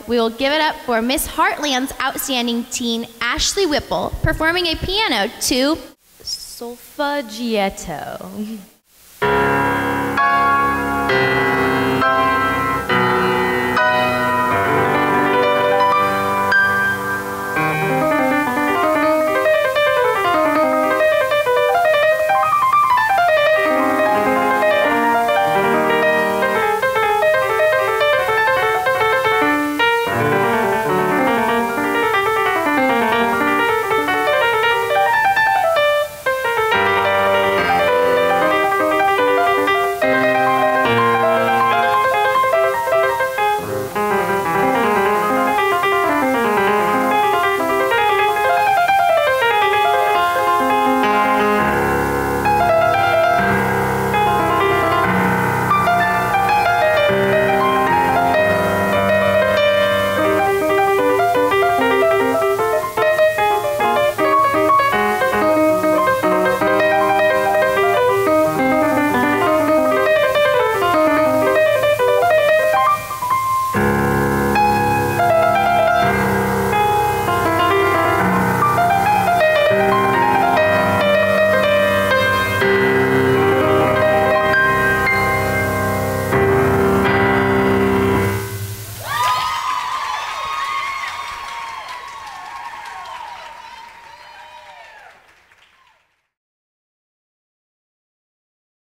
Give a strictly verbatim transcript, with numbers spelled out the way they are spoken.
we will give it up for Miss Heartland's outstanding teen, Ashley Whipple, performing a piano to Solfeggietto.